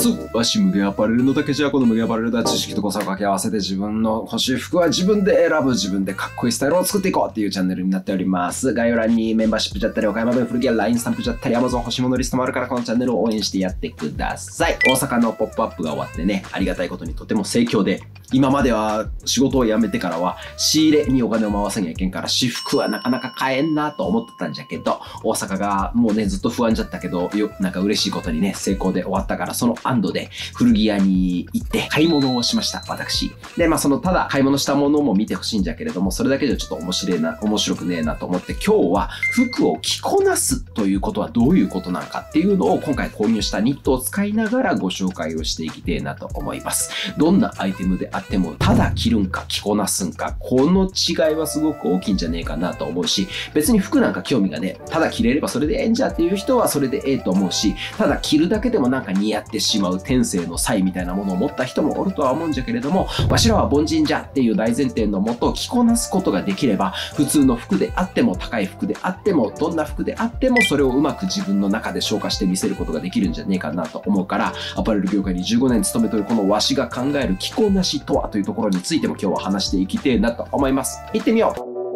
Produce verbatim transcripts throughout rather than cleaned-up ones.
ますわし無限アパレルのだけじゃこの無限アパレルでは知識と誤差を掛け合わせて自分の欲しい服は自分で選ぶ、自分でかっこいいスタイルを作っていこうっていうチャンネルになっております。概要欄にメンバーシップじゃったり岡山弁古着屋 ライン スタンプじゃったり Amazon 欲しいものリストもあるから、このチャンネルを応援してやってください。大阪のポップアップが終わってね、ありがたいことにとても盛況で、今までは仕事を辞めてからは仕入れにお金を回さにゃいけんから私服はなかなか買えんなと思ってたんじゃけど、大阪がもうねずっと不安じゃったけど、よなんか嬉しいことにね成功で終わったから、その安堵で古着屋に行って買い物をしました私で。まあそのただ買い物したものも見てほしいんじゃけれども、それだけじゃちょっと面白いな面白くねえなと思って、今日は服を着こなすということはどういうことなのかっていうのを今回購入したニットを使いながらご紹介をしていきてえなと思います。どんなアイテムであってもただ着るんか着こなすんか、この違いはすごく大きいんじゃねえかなと思うし、別に服なんか興味がね、ただ着れればそれでええんじゃっていう人はそれでええと思うし、ただ着るだけでもなんか似合ってしまう天性の才みたいなものを持った人もおるとは思うんじゃけれども、わしらは凡人じゃっていう大前提のもと着こなすことができれば、普通の服であっても高い服であってもどんな服であってもそれをうまく自分の中で消化して見せることができるんじゃねえかなと思うから、アパレル業界にじゅうごねん勤めているこのわしが考える着こなしとはというところについても今日は話していきてえなと思います。行ってみよう。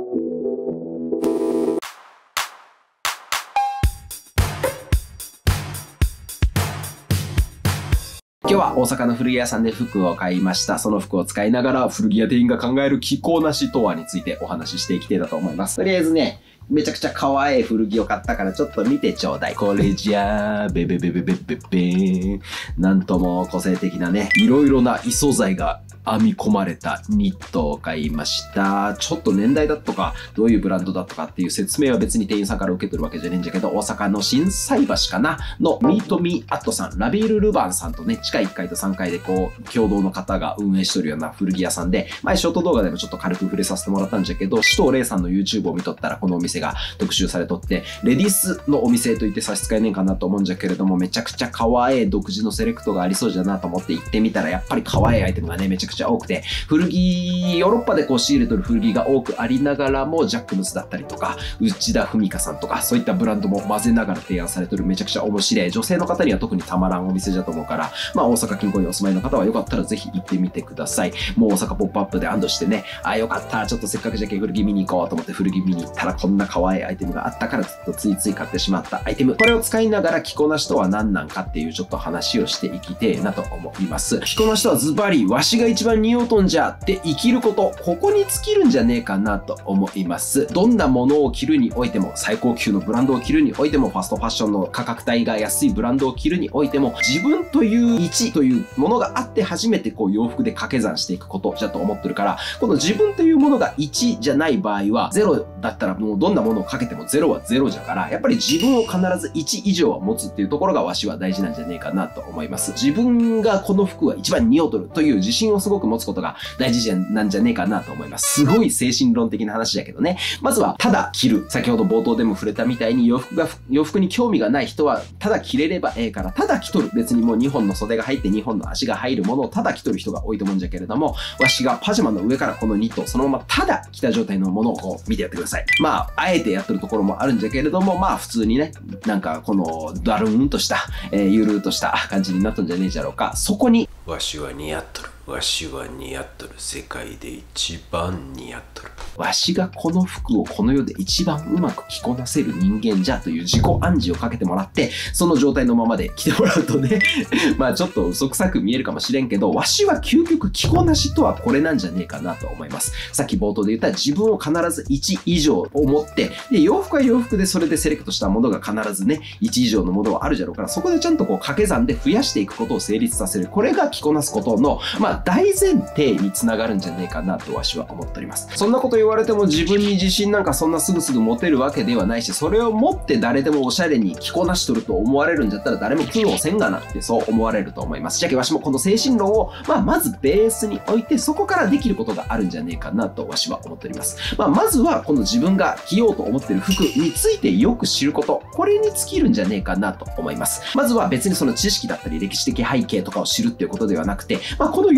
今日は大阪の古着屋さんで服を買いました。その服を使いながら古着屋店員が考える着こなしとはについてお話ししていきてえだと思います。とりあえずね、めちゃくちゃ可愛い古着を買ったからちょっと見てちょうだい。これじゃー、ベベベベベベベーン。なんとも個性的なね、いろいろな異素材が編み込まれたニットを買いました。ちょっと年代だとか、どういうブランドだとかっていう説明は別に店員さんから受け取るわけじゃねえんじゃけど、大阪の心斎橋かなのミートミーアットさん、ラビール・ルヴァンさんとね、地下いっかいとさんがいでこう、共同の方が運営してるような古着屋さんで、前ショート動画でもちょっと軽く触れさせてもらったんじゃけど、紫藤玲さんの YouTube を見とったらこのお店が特集されとって、レディースのお店と言って差し支えねえかなと思うんじゃけれども、めちゃくちゃ可愛い独自のセレクトがありそうじゃなと思って行ってみたら、やっぱり可愛いアイテムがね、めちゃくちゃ多くて、古着、ヨーロッパでこう仕入れとる古着が多くありながらも、ジャックムスだったりとか、内田文香さんとか、そういったブランドも混ぜながら提案されてるめちゃくちゃ面白い、女性の方には特にたまらんお店だと思うから、まあ大阪近郊にお住まいの方はよかったらぜひ行ってみてください。もう大阪ポップアップで安堵してね、あ、よかった、ちょっとせっかくじゃけ古着見に行こうと思って古着見に行ったらこんな可愛いアイテムがあったから、ちょっとついつい買ってしまったアイテム。これを使いながら着こなしとは何なんかっていうちょっと話をしていきてえなと思います。着こなしとはズバリ、わしが一番似合うとんじゃって生きること、ここに尽きるんじゃねえかなと思います。どんなものを着るにおいても、最高級のブランドを着るにおいても、ファストファッションの価格帯が安いブランドを着るにおいても、自分という位置というものがあって初めてこう洋服で掛け算していくことじゃと思ってるから、この自分というものがいちじゃない場合はゼロだったらもうどんなものをかけてもゼロはゼロじゃから、やっぱり自分を必ずいち以上は持つっていうところがわしは大事なんじゃねえかなと思います。自分がこの服は一番似合うとるという自信をすごく持つことが大事なんじゃねえかなと思います。すごい精神論的な話だけどね。まずはただ着る。先ほど冒頭でも触れたみたいに洋服が洋服に興味がない人はただ着れればええからただ着とる。別にもうにほんの袖が入ってにほんの足が入るものをただ着とる人が多いと思うんじゃけれども、わしがパジャマの上からこのニットをそのままただ着た状態のものをこう見てやってください。まああえてやってるところもあるんじゃけれども、まあ普通にね、なんかこのダルーンとした、えー、ゆるーとした感じになったんじゃねえじゃろうか。そこにわしは似合っとる。わしは似合っとる。世界で一番似合っとる。 わしがこの服をこの世で一番うまく着こなせる人間じゃという自己暗示をかけてもらって、その状態のままで着てもらうとねまあちょっと嘘くさく見えるかもしれんけど、わしは究極着こなしとはこれなんじゃねえかなと思います。さっき冒頭で言った自分を必ずいち以上を持って、で洋服は洋服でそれでセレクトしたものが必ずねいち以上のものはあるじゃろうから、そこでちゃんとこう掛け算で増やしていくことを成立させる。これが着こなすことのまあ大前提につながるんじゃねえかなとわしは思っております。そんなこと言われても自分に自信なんかそんなすぐすぐ持てるわけではないし、それを持って誰でもおしゃれに着こなしとると思われるんじゃったら誰も苦労せんがなってそう思われると思います。じゃけわしもこの精神論を、まあ、まずベースに置いて、そこからできることがあるんじゃねえかなとわしは思っております。まあ、まずはこの自分が着ようと思っている服についてよく知ること、これに尽きるんじゃねえかなと思います。まずは別にその知識だったり歴史的背景とかを知るっていうことではなくて、まあ、この洋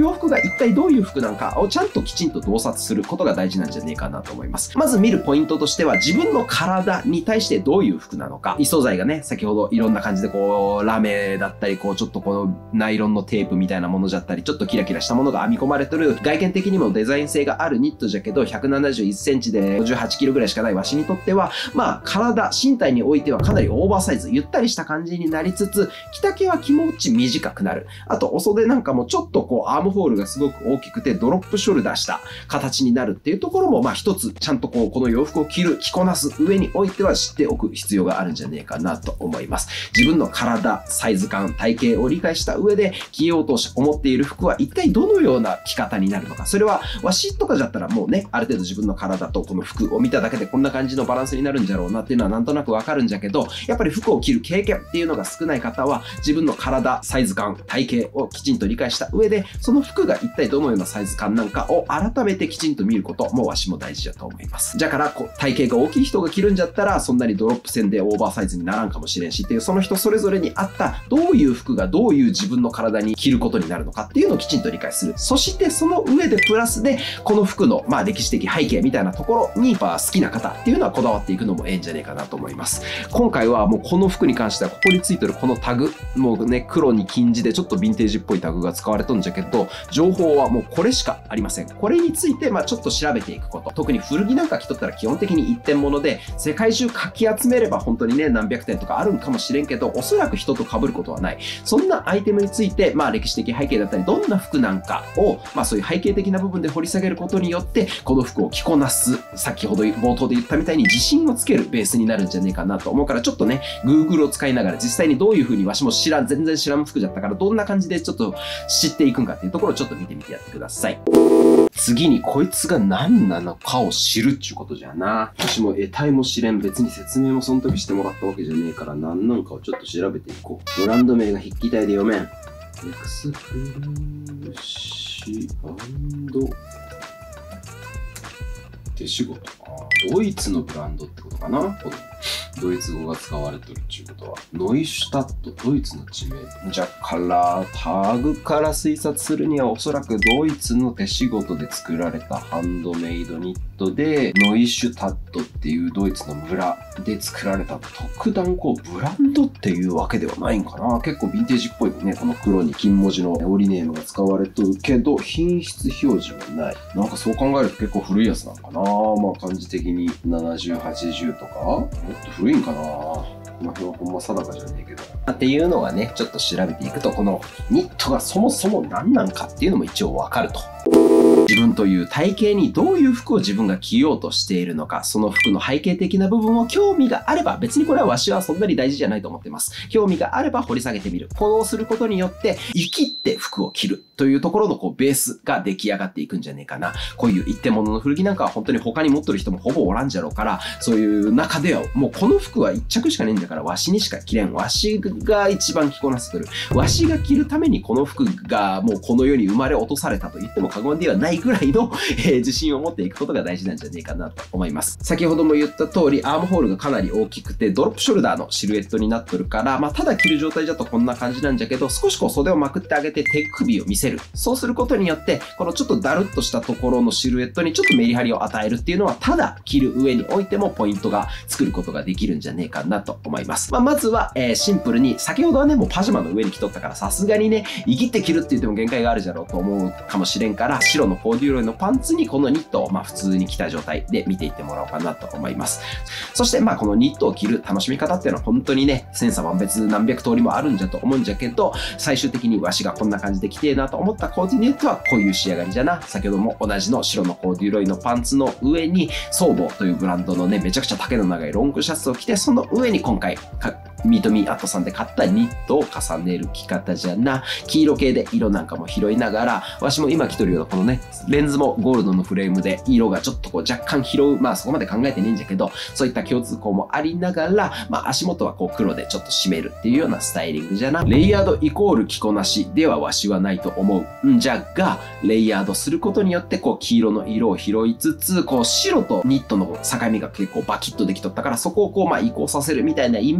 洋服が一体どういう服なんかをちゃんときちんと洞察することが大事なんじゃねえかなと思います。まず見るポイントとしては、自分の体に対してどういう服なのか。異素材がね、先ほどいろんな感じでこう、ラメだったり、こう、ちょっとこのナイロンのテープみたいなものじゃったり、ちょっとキラキラしたものが編み込まれてる、外見的にもデザイン性があるニットじゃけど、ひゃくななじゅういっセンチでごじゅうはちキロぐらいしかないわしにとっては、まあ、体、身体においてはかなりオーバーサイズ、ゆったりした感じになりつつ、着丈は気持ち短くなる。あと、お袖なんかもちょっとこう、アームホールがすごく大きくて、ドロップショルダーした形になるっていうところも、まあ一つ、ちゃんとこう、この洋服を着る、着こなす上においては知っておく必要があるんじゃねえかなと思います。自分の体、サイズ感、体型を理解した上で、着ようと思っている服は一体どのような着方になるのか。それは、わしとかだったらもうね、ある程度自分の体とこの服を見ただけでこんな感じのバランスになるんじゃろうなっていうのはなんとなくわかるんじゃけど、やっぱり服を着る経験っていうのが少ない方は、自分の体、サイズ感、体型をきちんと理解した上で、その服が一体どのようなサイズ感なんかを改めてきちんと見ることもわしも大事だと思います。だからこう体型が大きい人が着るんじゃったらそんなにドロップ線でオーバーサイズにならんかもしれんしっていう、その人それぞれに合ったどういう服がどういう自分の体に着ることになるのかっていうのをきちんと理解する。そしてその上でプラスでこの服のまあ歴史的背景みたいなところに好きな方っていうのはこだわっていくのもええんじゃねえかなと思います。今回はもうこの服に関してはここについてるこのタグ、もうね黒に金地でちょっとヴィンテージっぽいタグが使われとんじゃけど、情報はもうこれしかありません。これについてまあちょっと調べていくこと。特に古着なんか着とったら基本的に一点物で、世界中かき集めれば本当にね何百点とかあるんかもしれんけど、おそらく人と被ることはない。そんなアイテムについてまあ歴史的背景だったりどんな服なんかをまあそういう背景的な部分で掘り下げることによって、この服を着こなす、先ほど冒頭で言ったみたいに自信をつけるベースになるんじゃねえかなと思うから、ちょっとね Google を使いながら実際にどういう風にわしも知らん、全然知らん服だったからどんな感じでちょっと知っていくんかっていうところをちょっと見てみてやってください。次にこいつが何なのかを知るっちゅうことじゃな。私も得体も知れん、別に説明もその時してもらったわけじゃねえから何なんかをちょっと調べていこう。ブランド名が筆記体で読めん。エクスクルーシ&手仕事。ドイツのブランドってことかな、このドイツ語が使われてるっていうことは。ノイシュタット、ドイツの地名。じゃからタグから推察するにはおそらくドイツの手仕事で作られたハンドメイドニットで、ノイシュタットっていうドイツの村で作られた特段こうブランドっていうわけではないんかな。結構ヴィンテージっぽいね。この黒に金文字の折りネームが使われてるけど、品質表示はない。なんかそう考えると結構古いやつなのかな。まあ感じ的にななじゅう、はちじゅうとかもっと古いんかな。まあ、ほんま定かじゃねえけど。っていうのがね、ちょっと調べていくと、このニットがそもそも何なんかっていうのも一応わかると。自分という体型にどういう服を自分が着ようとしているのか、その服の背景的な部分を興味があれば、別にこれはわしはそんなに大事じゃないと思ってます。興味があれば掘り下げてみる。こうすることによって、生きって服を着るというところのこうベースが出来上がっていくんじゃねえかな。こういう一点物の古着なんかは本当に他に持ってる人もほぼおらんじゃろうから、そういう中ではもうこの服は一着しかねえんだからわしにしか着れん。わしが一番着こなせてる。わしが着るためにこの服がもうこの世に生まれ落とされたと言っても過言ではないぐらいの、えー、自信を持っていくことが大事なんじゃねえかなと思います。先ほども言った通りアームホールがかなり大きくてドロップショルダーのシルエットになってるから、まあただ着る状態だとこんな感じなんじゃけど、少しこう袖をまくってあげて手首を見せる。そうすることによってこのちょっとダルッとしたところのシルエットにちょっとメリハリを与えるっていうのは、ただ着る上においてもポイントが作ることができるんじゃねえかなと思います。まあまずは、えー、シンプルに先ほどはねもうパジャマの上に着とったからさすがにね生きって着るって言っても限界があるじゃろうと思うかもしれんから、白のコーデュロイのパンツにこのニットをまあ普通に着た状態で見ていってもらおうかなと思います。そしてまあこのニットを着る楽しみ方っていうのは本当にね千差万別何百通りもあるんじゃと思うんじゃけど、最終的にわしがこんな感じで着てえなと思ったコーディネートはこういう仕上がりじゃな。先ほども同じの白のコーデュロイのパンツの上にソーボというブランドのねめちゃくちゃ丈の長いロングシャツを着て、その上に今回ミートミーアットさんで買ったニットを重ねる着方じゃな。黄色系で色なんかも拾いながら、わしも今着とるようなこのねレンズもゴールドのフレームで色がちょっとこう若干拾う、まあそこまで考えてねえんじゃけど、そういった共通項もありながら、まあ足元はこう黒でちょっと締めるっていうようなスタイリングじゃな。レイヤードイコール着こなしではわしはないと思うんじゃが、レイヤードすることによってこう黄色の色を拾いつつ、こう白とニットの境目が結構バキッとできとったから、そこをこうまあ移行させるみたいなイメージで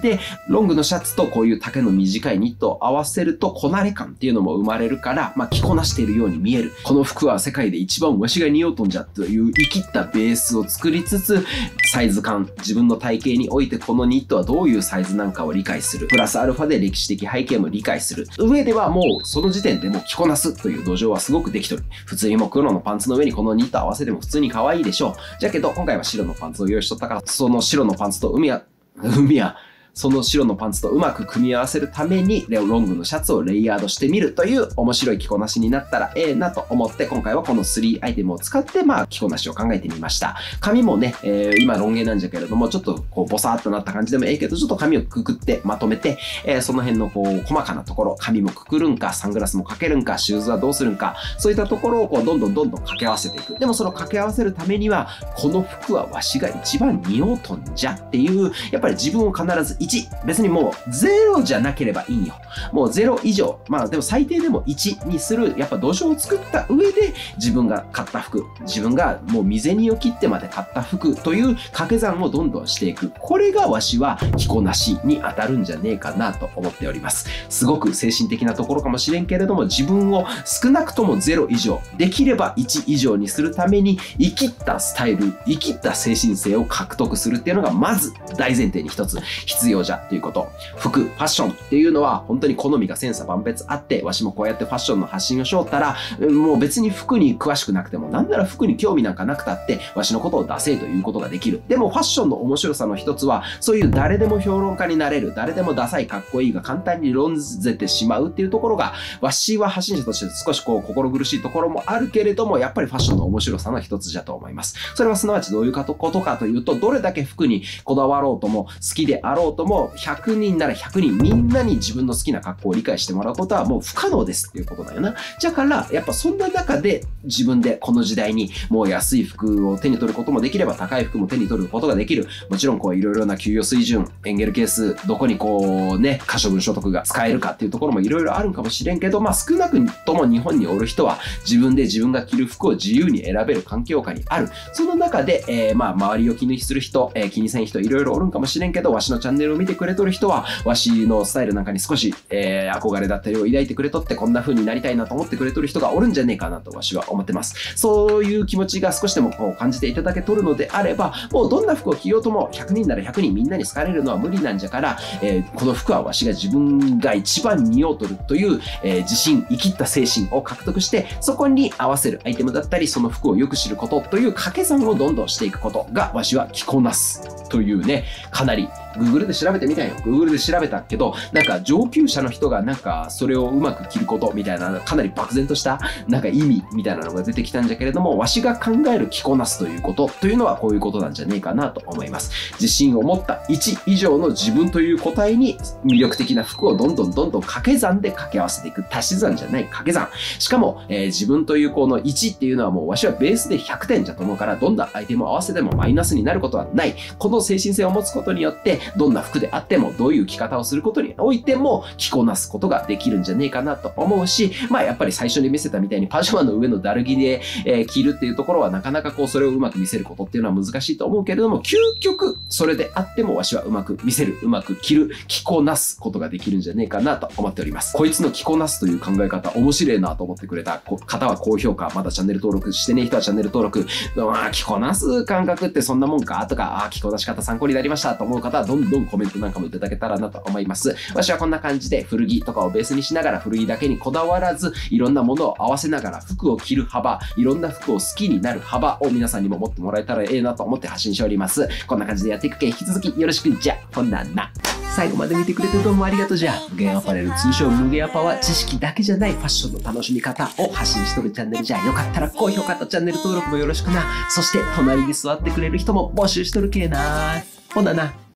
で、ロングのシャツとこういう丈の短いニットを合わせると、こなれ感っていうのも生まれるから、まあ、着こなしているように見える。この服は世界で一番わしが似合うとんじゃという生きったベースを作りつつ、サイズ感、自分の体型においてこのニットはどういうサイズなんかを理解する。プラスアルファで歴史的背景も理解する。上ではもうその時点でもう着こなすという土壌はすごくできとる。普通にもう黒のパンツの上にこのニット合わせても普通に可愛いでしょう。じゃけど今回は白のパンツを用意しとったから、その白のパンツと海は、海は、その白のパンツとうまく組み合わせるためにロングのシャツをレイヤードしてみるという面白い着こなしになったらええなと思って今回はこのスリーアイテムを使ってまあ着こなしを考えてみました。髪もね、えー、今ロン毛なんじゃけれどもちょっとこうボサーっとなった感じでもええけどちょっと髪をくくってまとめて、えー、その辺のこう細かなところ髪もくくるんかサングラスもかけるんかシューズはどうするんかそういったところをこうどんどんどんどん掛け合わせていく。でもその掛け合わせるためにはこの服はわしが一番似合うとんじゃっていうやっぱり自分を必ずいち別にもうゼロじゃなければいいよ。もうゼロ以上。まあでも最低でもいちにする、やっぱ土壌を作った上で自分が買った服、自分がもう身銭を切ってまで買った服という掛け算をどんどんしていく。これがわしは着こなしに当たるんじゃねえかなと思っております。すごく精神的なところかもしれんけれども、自分を少なくともゼロ以上、できればいち以上にするために生きったスタイル、生きった精神性を獲得するっていうのがまず大前提に一つ必要じゃっていうこと。服、ファッションっていうのは本当に好みが千差万別あって、わしもこうやってファッションの発信をしよったら、もう別に服に詳しくなくても、なんなら服に興味なんかなくたって、わしのことを出せということができる。でもファッションの面白さの一つは、そういう誰でも評論家になれる、誰でもダサいかっこいいが簡単に論ぜてしまうっていうところが、わしは発信者として少しこう心苦しいところもあるけれども、やっぱりファッションの面白さの一つじゃと思います。それはすなわちどういうことかというと、どれだけ服にこだわろうとも、好きであろうとも、ひゃくにんならひゃくにんみんなに自分の好きな格好を理解してもらうことはもう不可能ですっていうことだよな。だからやっぱそんな中で自分でこの時代にもう安い服を手に取ることもできれば高い服も手に取ることができる。もちろんこういろいろな給与水準、エンゲル係数、どこにこうね、可処分所得が使えるかっていうところもいろいろあるんかもしれんけど、まあ少なくとも日本におる人は自分で自分が着る服を自由に選べる環境下にある。その中で、えー、まあ周りを気にする人、えー、気にせん人いろいろおるんかもしれんけど、わしのチャンネルを見てくれとる人は、わしのスタイルなんかに少し、えー、憧れだったりを抱いてくれとってこんな風になりたいなと思ってくれとる人がおるんじゃねえかなとわしは思ってます。そういう気持ちが少しでもこう感じていただけとるのであれば、もうどんな服を着ようともひゃくにんならひゃくにんみんなに好かれるのは無理なんじゃから、えー、この服はわしが自分が一番似合うとるという、えー、自信、生きった精神を獲得して、そこに合わせるアイテムだったり、その服をよく知ることという掛け算をどんどんしていくことがわしは着こなすというね、かなりGoogle で調べてみたんよ。Google で調べたけど、なんか上級者の人がなんかそれをうまく着ることみたいな、かなり漠然としたなんか意味みたいなのが出てきたんじゃけれども、わしが考える着こなすということというのはこういうことなんじゃねえかなと思います。自信を持ったいち以上の自分という個体に魅力的な服をどんどんどんどん掛け算で掛け合わせていく。足し算じゃない掛け算。しかも、えー、自分というこのいちっていうのはもうわしはベースでひゃくてんじゃと思うから、どんなアイテムを合わせてもマイナスになることはない。この精神性を持つことによって、どんな服であってもどういう着方をすることにおいても着こなすことができるんじゃねえかなと思うし、まあやっぱり最初に見せたみたいにパジャマの上のだる着で、えー、着るっていうところはなかなかこうそれをうまく見せることっていうのは難しいと思うけれども、究極それであってもわしはうまく見せる、うまく着る、着こなすことができるんじゃねえかなと思っております。こいつの着こなすという考え方面白いなと思ってくれた方は高評価、まだチャンネル登録してねえ人はチャンネル登録、まあ着こなす感覚ってそんなもんかとか、あ着こなし方参考になりましたと思う方はどんどんコメントなんかもいただけたらなと思います。私はこんな感じで古着とかをベースにしながら、古着だけにこだわらずいろんなものを合わせながら服を着る幅、いろんな服を好きになる幅を皆さんにも持ってもらえたらええなと思って発信しております。こんな感じでやっていくけん引き続きよろしくじゃほんなな。最後まで見てくれてどうもありがとうじゃ。無限アパレル、通称無限アパは知識だけじゃないファッションの楽しみ方を発信しとるチャンネルじゃ。よかったら高評価とチャンネル登録もよろしくな。そして隣に座ってくれる人も募集しとるけえな。ほんなな。